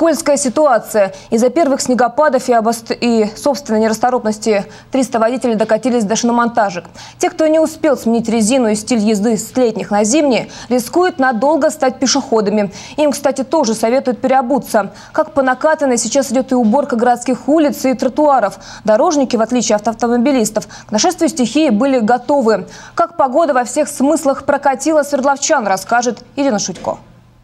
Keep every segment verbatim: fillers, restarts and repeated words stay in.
Скользкая ситуация. Из-за первых снегопадов и, обост... и собственной нерасторопности триста водителей докатились до шиномонтажек. Те, кто не успел сменить резину и стиль езды с летних на зимние, рискуют надолго стать пешеходами. Им, кстати, тоже советуют переобуться. Как по накатанной сейчас идет и уборка городских улиц и тротуаров. Дорожники, в отличие от автомобилистов, к нашествию стихии были готовы. Как погода во всех смыслах прокатила свердловчан, расскажет Ирина Шутько.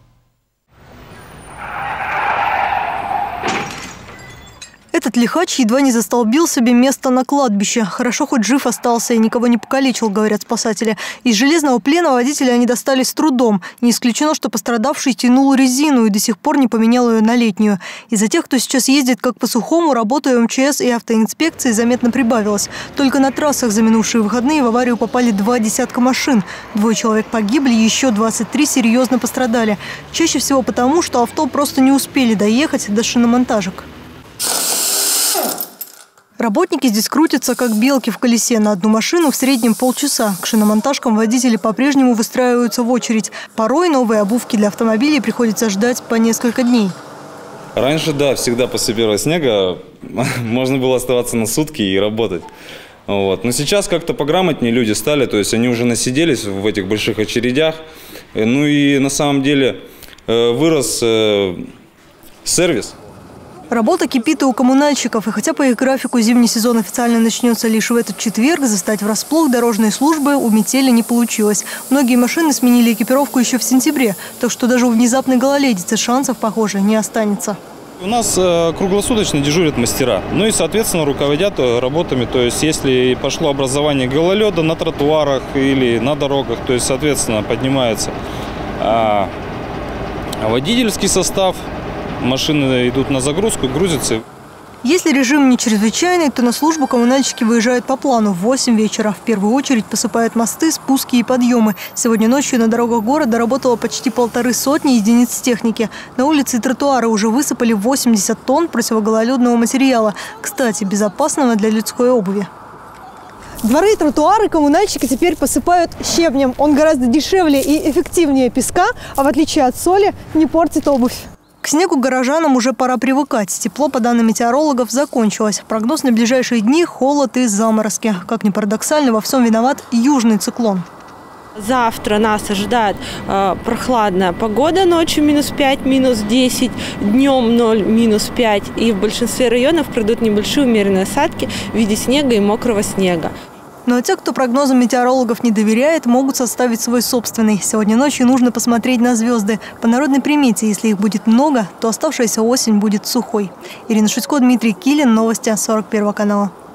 Этот лихач едва не застолбил себе место на кладбище. Хорошо, хоть жив остался и никого не покалечил, говорят спасатели. Из железного плена водителя они достались с трудом. Не исключено, что пострадавший тянул резину и до сих пор не поменял ее на летнюю. Из-за тех, кто сейчас ездит как по сухому, работу МЧС и автоинспекции заметно прибавилось. Только на трассах за минувшие выходные в аварию попали два десятка машин. Двое человек погибли, еще двадцать три серьезно пострадали. Чаще всего потому, что авто просто не успели доехать до шиномонтажек. Работники здесь крутятся, как белки в колесе. На одну машину в среднем полчаса. К шиномонтажкам водители по-прежнему выстраиваются в очередь. Порой новые обувки для автомобилей приходится ждать по несколько дней. Раньше, да, всегда после первого снега можно было оставаться на сутки и работать. Вот. Но сейчас как-то пограмотнее люди стали, то есть они уже насиделись в этих больших очередях. Ну и на самом деле вырос сервис. Работа кипит и у коммунальщиков. И хотя по их графику зимний сезон официально начнется лишь в этот четверг, застать врасплох дорожные службы у метели не получилось. Многие машины сменили экипировку еще в сентябре. Так что даже у внезапной гололедицы шансов, похоже, не останется. У нас э, круглосуточно дежурят мастера. Ну и, соответственно, руководят работами. То есть, если пошло образование гололеда на тротуарах или на дорогах, то есть, соответственно, поднимается а, водительский состав. Машины идут на загрузку, грузятся. Если режим не чрезвычайный, то на службу коммунальщики выезжают по плану в восемь вечера. В первую очередь посыпают мосты, спуски и подъемы. Сегодня ночью на дорогах города работало почти полторы сотни единиц техники. На улице и тротуары уже высыпали восемьдесят тонн противогололедного материала. Кстати, безопасного для людской обуви. Дворы и тротуары коммунальщики теперь посыпают щебнем. Он гораздо дешевле и эффективнее песка, а в отличие от соли не портит обувь. К снегу горожанам уже пора привыкать. Тепло, по данным метеорологов, закончилось. Прогноз на ближайшие дни – холод и заморозки. Как ни парадоксально, во всем виноват южный циклон. Завтра нас ожидает э, прохладная погода. Ночью минус пять, минус десять, днем ноль, минус пять. И в большинстве районов пройдут небольшие умеренные осадки в виде снега и мокрого снега. Но те, кто прогнозам метеорологов не доверяет, могут составить свой собственный. Сегодня ночью нужно посмотреть на звезды. По народной примете, если их будет много, то оставшаяся осень будет сухой. Ирина Шутько, Дмитрий Килин. Новости сорок первого канала.